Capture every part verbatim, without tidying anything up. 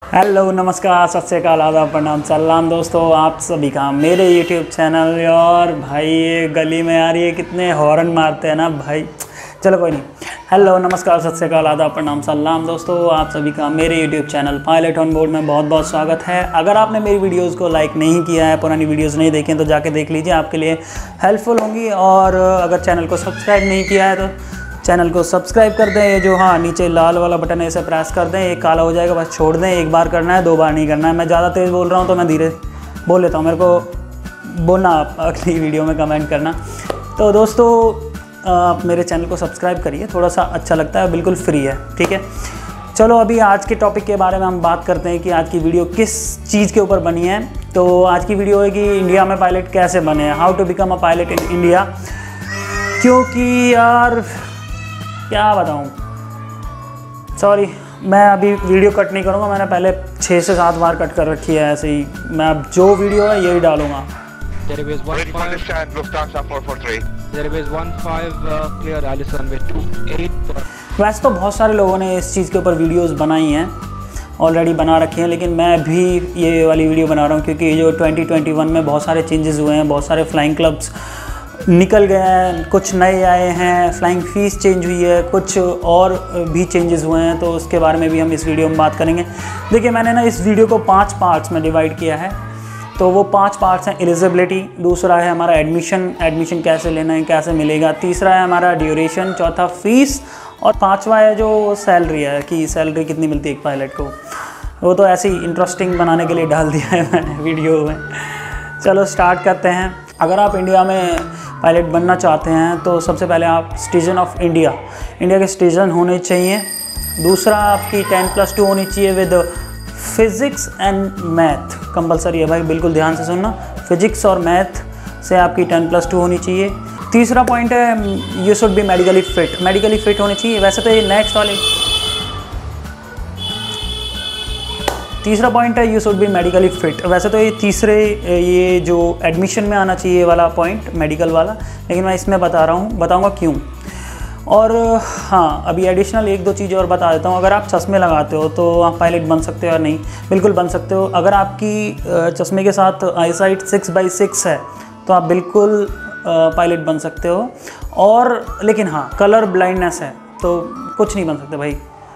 Hello, नमस्कार, सत श्री अकाल, आदाब, प्रणाम, सलाम दोस्तों, आप सभी का मेरे यूट्यूब चैनल। और भाई ये गली में आ रही है, कितने हॉर्न मारते हैं ना भाई। चलो कोई नहीं। हेलो, नमस्कार, सत श्री अकाल, आदाब, प्रणाम, सलाम दोस्तों, आप सभी का मेरे YouTube channel pilot on board में बहुत बहुत स्वागत है। अगर आपने मेरी वीडियोज़ को लाइक नहीं किया है, पुरानी वीडियोज़ नहीं देखी तो जाके देख लीजिए, आपके लिए हेल्पफुल होंगी। और अगर चैनल को सब्सक्राइब नहीं किया है तो चैनल को सब्सक्राइब कर दें। ये जो हाँ नीचे लाल वाला बटन है इसे प्रेस कर दें, ये काला हो जाएगा, बस छोड़ दें। एक बार करना है, दो बार नहीं करना है। मैं ज़्यादा तेज़ बोल रहा हूँ तो मैं धीरे बोल लेता हूँ, मेरे को बोलना आप अगली वीडियो में कमेंट करना। तो दोस्तों आप मेरे चैनल को सब्सक्राइब करिए, थोड़ा सा अच्छा लगता है, बिल्कुल फ्री है, ठीक है। चलो अभी आज के टॉपिक के बारे में हम बात करते हैं कि आज की वीडियो किस चीज़ के ऊपर बनी है। तो आज की वीडियो है कि इंडिया में पायलट कैसे बने हैं, how to become a pilot in India. क्योंकि यार क्या बताऊँ, सॉरी मैं अभी वीडियो कट नहीं करूँगा, मैंने पहले छः से सात बार कट कर रखी है ऐसे ही। मैं अब जो वीडियो है यही डालूँगा। वैसे तो बहुत सारे लोगों ने इस चीज़ के ऊपर वीडियोस बनाई हैं, ऑलरेडी बना रखी हैं, लेकिन मैं भी ये वाली वीडियो बना रहा हूँ क्योंकि जो ट्वेंटी ट्वेंटी वन में बहुत सारे चेंजेस हुए हैं, बहुत सारे फ्लाइंग क्लब्स निकल गए हैं, कुछ नए आए हैं, फ्लाइंग फीस चेंज हुई है, कुछ और भी चेंजेस हुए हैं, तो उसके बारे में भी हम इस वीडियो में बात करेंगे। देखिए मैंने ना इस वीडियो को पांच पार्ट्स में डिवाइड किया है। तो वो पांच पार्ट्स हैं: एलिजिबिलिटी, दूसरा है हमारा एडमिशन, एडमिशन कैसे लेना है, कैसे मिलेगा, तीसरा है हमारा ड्यूरेशन, चौथा फीस, और पाँचवा है जो सैलरी है कि सैलरी कितनी मिलती है एक पायलट को। वो तो ऐसे ही इंटरेस्टिंग बनाने के लिए डाल दिया है मैंने वीडियो में। चलो स्टार्ट करते हैं। अगर आप इंडिया में पायलट बनना चाहते हैं तो सबसे पहले आप सिटीजन ऑफ इंडिया इंडिया के सिटीजन होने चाहिए। दूसरा आपकी टेन प्लस टू होनी चाहिए with physics and math, compulsory है भाई, बिल्कुल ध्यान से सुनना। फिजिक्स और मैथ से आपकी टेन प्लस टू होनी चाहिए। तीसरा पॉइंट है you should be medically fit, medically fit होनी चाहिए। वैसे तो ये नेक्स्ट वाले तीसरा पॉइंट है you should be medically fit. वैसे तो ये तीसरे ये जो एडमिशन में आना चाहिए वाला पॉइंट मेडिकल वाला, लेकिन मैं इसमें बता रहा हूँ, बताऊँगा क्यों। और हाँ अभी एडिशनल एक दो चीज़ और बता देता हूँ। अगर आप चश्मे लगाते हो तो आप पायलट बन सकते हो या नहीं, बिल्कुल बन सकते हो। अगर आपकी चश्मे के साथ eye sight six by six है तो आप बिल्कुल पायलट बन सकते हो। और लेकिन हाँ कलर ब्लाइंडनेस है तो कुछ नहीं बन सकते भाई,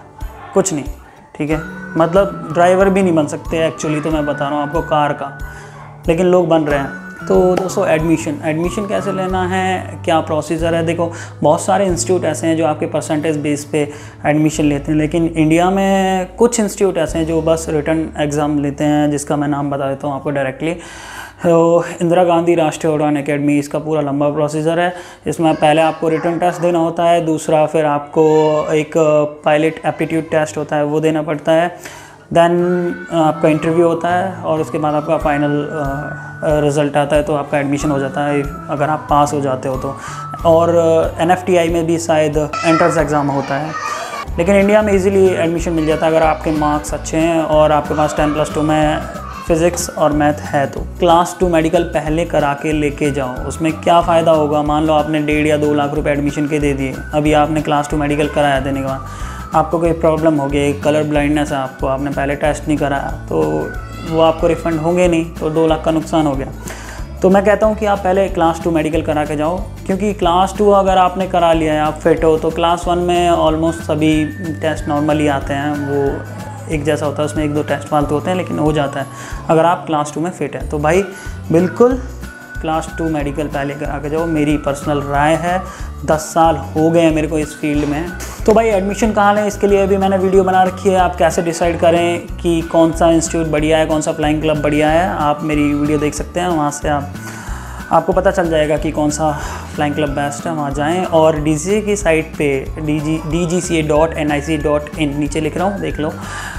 कुछ नहीं, ठीक है। मतलब ड्राइवर भी नहीं बन सकते एक्चुअली, तो मैं बता रहा हूँ आपको कार का, लेकिन लोग बन रहे हैं। तो दोस्तों एडमिशन एडमिशन कैसे लेना है, क्या प्रोसीजर है। देखो बहुत सारे इंस्टीट्यूट ऐसे हैं जो आपके परसेंटेज बेस पे एडमिशन लेते हैं, लेकिन इंडिया में कुछ इंस्टीट्यूट ऐसे हैं जो बस रिटन एग्ज़ाम लेते हैं, जिसका मैं नाम बता देता हूँ आपको डायरेक्टली। तो इंदिरा गांधी राष्ट्रीय उड़ान अकेडमी, इसका पूरा लंबा प्रोसीजर है। इसमें पहले आपको रिटन टेस्ट देना होता है, दूसरा फिर आपको एक पायलट एप्टीट्यूड टेस्ट होता है वो देना पड़ता है, देन आपका इंटरव्यू होता है, और उसके बाद आपका फाइनल रिज़ल्ट आता है, तो आपका एडमिशन हो जाता है अगर आप पास हो जाते हो तो। और एन एफ टी आई में भी शायद एंट्रेंस एग्ज़ाम होता है, लेकिन इंडिया में इजीली एडमिशन मिल जाता है अगर आपके मार्क्स अच्छे हैं और आपके पास टेन प्लस टू में फिज़िक्स और मैथ है। तो क्लास टू मेडिकल पहले करा के लेके जाओ। उसमें क्या फ़ायदा होगा, मान लो आपने डेढ़ या दो लाख रुपए एडमिशन के दे दिए, अभी आपने क्लास टू मेडिकल कराया, देने के बाद आपको कोई प्रॉब्लम हो गई, कलर ब्लाइंडनेस है आपको, आपने पहले टेस्ट नहीं कराया, तो वो आपको रिफ़ंड होंगे नहीं, तो दो लाख का नुकसान हो गया। तो मैं कहता हूँ कि आप पहले क्लास टू मेडिकल करा के जाओ, क्योंकि क्लास टू अगर आपने करा लिया है, आप फिट हो, तो क्लास वन में ऑलमोस्ट सभी टेस्ट नॉर्मली आते हैं, वो एक जैसा होता है, उसमें एक दो टेस्ट फालतू होते हैं, लेकिन हो जाता है अगर आप क्लास टू में फिट है। तो भाई बिल्कुल क्लास टू मेडिकल पहले करा के जाओ, मेरी पर्सनल राय है। दस साल हो गए हैं मेरे को इस फील्ड में। तो भाई एडमिशन कहाँ लें, इसके लिए भी मैंने वीडियो बना रखी है। आप कैसे डिसाइड करें कि कौन सा इंस्टीट्यूट बढ़िया है, कौन सा फ्लाइंग क्लब बढ़िया है, आप मेरी वीडियो देख सकते हैं, वहाँ से आप आपको पता चल जाएगा कि कौन सा फ्लाइंग क्लब बेस्ट है, वहाँ जाएं। और डी जी सी ए की साइट पे D G D G C A dot N I C dot in नीचे लिख रहा हूँ, देख लो।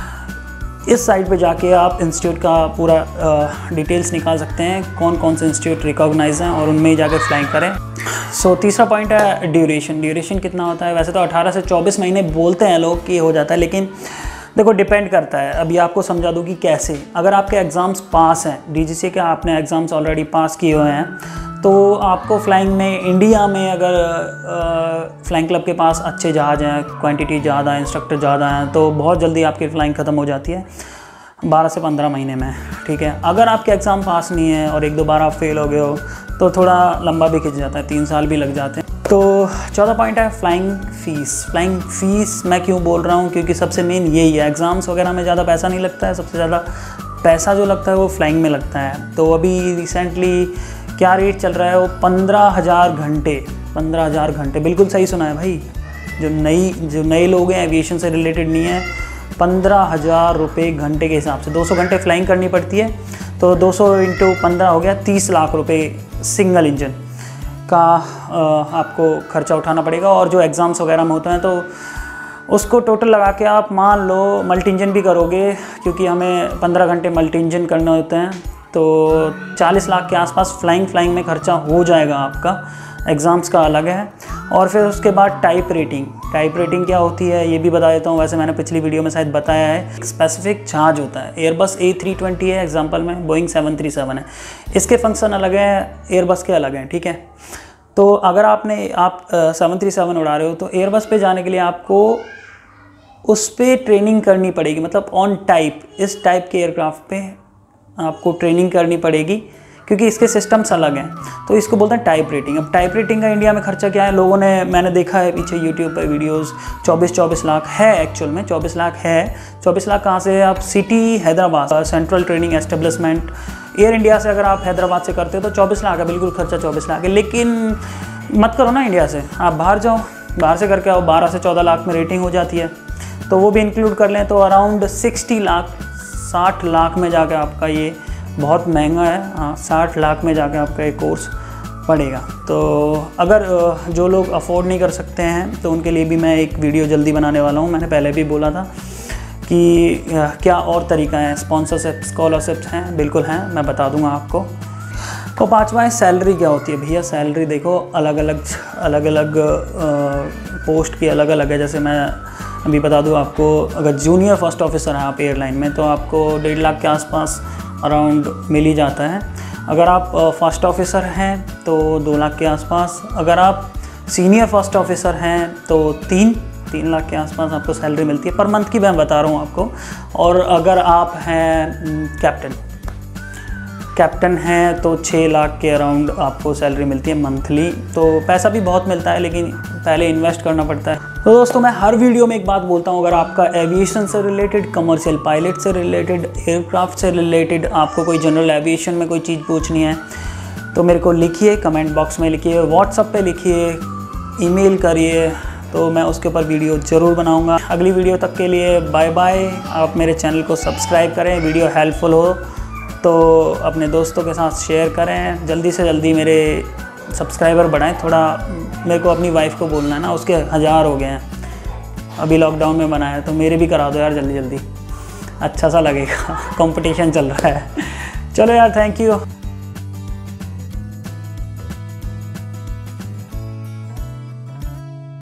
इस साइट पे जाके आप इंस्टीट्यूट का पूरा डिटेल्स निकाल सकते हैं, कौन कौन से इंस्टीट्यूट रिकॉग्नाइज हैं, और उनमें ही जाके फ्लाइंग करें। सो so, तीसरा पॉइंट है ड्यूरेशन। ड्यूरेशन कितना होता है, वैसे तो अठारह से चौबीस महीने बोलते हैं लोग कि हो जाता है, लेकिन देखो डिपेंड करता है। अभी आपको समझा दूँ कि कैसे। अगर आपके एग्ज़ाम्स पास हैं, डी जी सी ए के आपने एग्ज़ाम्स ऑलरेडी पास किए हुए हैं, तो आपको फ्लाइंग में इंडिया में अगर फ्लाइंग क्लब के पास अच्छे जहाज़ हैं, क्वांटिटी ज़्यादा है, इंस्ट्रक्टर ज़्यादा हैं, तो बहुत जल्दी आपकी फ़्लाइंग ख़त्म हो जाती है। बारह से पंद्रह महीने में, ठीक है। अगर आपके एग्ज़ाम पास नहीं है और एक दो बार आप फेल हो गए हो तो थोड़ा लंबा भी खिंच जाता है, तीन साल भी लग जाते हैं। तो चौथा पॉइंट है फ्लाइंग फ़ीस। फ्लाइंग फ़ीस मैं क्यों बोल रहा हूँ, क्योंकि सबसे मेन यही है, एग्ज़ाम्स वगैरह में ज़्यादा पैसा नहीं लगता है, सबसे ज़्यादा पैसा जो लगता है वो फ्लाइंग में लगता है। तो अभी रिसेंटली क्या रेट चल रहा है, वो पंद्रह हज़ार घंटे पंद्रह हज़ार घंटे बिल्कुल सही सुना है भाई। जो नई जो नए लोग हैं, एविएशन से रिलेटेड नहीं है, पंद्रह हज़ार रुपये घंटे के हिसाब से दो सौ घंटे फ्लाइंग करनी पड़ती है, तो दो सौ इंटू पंद्रह हो गया तीस लाख रुपए सिंगल इंजन का आपको खर्चा उठाना पड़ेगा। और जो एग्ज़ाम्स वगैरह में होते हैं तो उसको टोटल लगा के आप मान लो मल्टी इंजन भी करोगे, क्योंकि हमें पंद्रह घंटे मल्टी इंजन करने होते हैं, तो चालीस लाख के आसपास फ्लाइंग फ्लाइंग में खर्चा हो जाएगा आपका। एग्ज़ाम्स का अलग है। और फिर उसके बाद टाइप रेटिंग। टाइप रेटिंग क्या होती है ये भी बता देता हूँ, वैसे मैंने पिछली वीडियो में शायद बताया है। स्पेसिफिक चार्ज होता है, एयरबस ए थ्री ट्वेंटी है एग्जांपल में, बोइंग सेवन थ्री सेवन है, इसके फंक्शन अलग हैं, एयरबस के अलग हैं, ठीक है। तो अगर आपने आप सेवन थ्री सेवन उड़ा रहे हो तो एयरबस पे जाने के लिए आपको उस पर ट्रेनिंग करनी पड़ेगी, मतलब ऑन टाइप, इस टाइप के एयरक्राफ्ट पे आपको ट्रेनिंग करनी पड़ेगी, क्योंकि इसके सिस्टम्स अलग हैं। तो इसको बोलते हैं टाइप रेटिंग। अब टाइप रेटिंग का इंडिया में खर्चा क्या है, लोगों ने, मैंने देखा है पीछे यूट्यूब पर वीडियोस, चौबीस चौबीस लाख है एक्चुअल में, चौबीस लाख है। चौबीस लाख कहाँ से है, आप city Hyderabad central training establishment Air India से अगर आप हैदराबाद से करते हो तो चौबीस लाख है, बिल्कुल खर्चा चौबीस लाख है। लेकिन मत करो ना इंडिया से, आप बाहर जाओ, बाहर से करके आओ, बारह से चौदह लाख में रेटिंग हो जाती है, तो वो भी इंक्लूड कर लें तो अराउंड सिक्सटी लाख साठ लाख में जाके आपका ये बहुत महंगा है, हाँ साठ लाख में जाके आपका एक कोर्स पड़ेगा। तो अगर जो लोग अफोर्ड नहीं कर सकते हैं तो उनके लिए भी मैं एक वीडियो जल्दी बनाने वाला हूँ। मैंने पहले भी बोला था कि क्या और तरीका है, स्पॉन्सरशिप स्कॉलरशिप्स हैं, बिल्कुल हैं, मैं बता दूंगा आपको। तो पाँचवा है सैलरी क्या होती है। भैया सैलरी देखो अलग अलग अलग अलग पोस्ट की अलग अलग है। जैसे मैं अभी बता दूँ आपको, अगर जूनियर फर्स्ट ऑफिसर हैं आप एयरलाइन में तो आपको डेढ़ लाख के आसपास अराउंड मिल ही जाता है। अगर आप फर्स्ट ऑफिसर हैं तो दो लाख के आसपास, अगर आप सीनियर फर्स्ट ऑफिसर हैं तो तीन तीन लाख के आसपास आपको सैलरी मिलती है पर मंथ की, मैं बता रहा हूँ आपको। और अगर आप हैं कैप्टन कैप्टन हैं तो छः लाख के अराउंड आपको सैलरी मिलती है मंथली। तो पैसा भी बहुत मिलता है लेकिन पहले इन्वेस्ट करना पड़ता है। तो दोस्तों मैं हर वीडियो में एक बात बोलता हूँ, अगर आपका एविएशन से रिलेटेड, कमर्शियल पायलट से रिलेटेड, एयरक्राफ्ट से रिलेटेड आपको कोई जनरल एविएशन में कोई चीज़ पूछनी है तो मेरे को लिखिए, कमेंट बॉक्स में लिखिए, व्हाट्सएप पे लिखिए, ईमेल करिए, तो मैं उसके ऊपर वीडियो ज़रूर बनाऊँगा। अगली वीडियो तक के लिए बाय बाय। आप मेरे चैनल को सब्सक्राइब करें, वीडियो हेल्पफुल हो तो अपने दोस्तों के साथ शेयर करें, जल्दी से जल्दी मेरे सब्सक्राइबर बढ़ाएं। थोड़ा मेरे को अपनी वाइफ को बोलना है ना, उसके हज़ार हो गए हैं, अभी लॉकडाउन में बनाया, तो मेरे भी करा दो यार जल्दी जल्दी, अच्छा सा लगेगा, कंपटीशन चल रहा है। चलो यार, थैंक यू।